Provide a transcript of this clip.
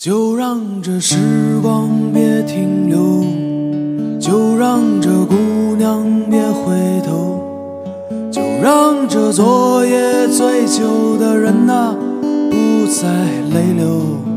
就让这时光别停留，就让这姑娘别回头，就让这昨夜醉酒的人啊不再泪流。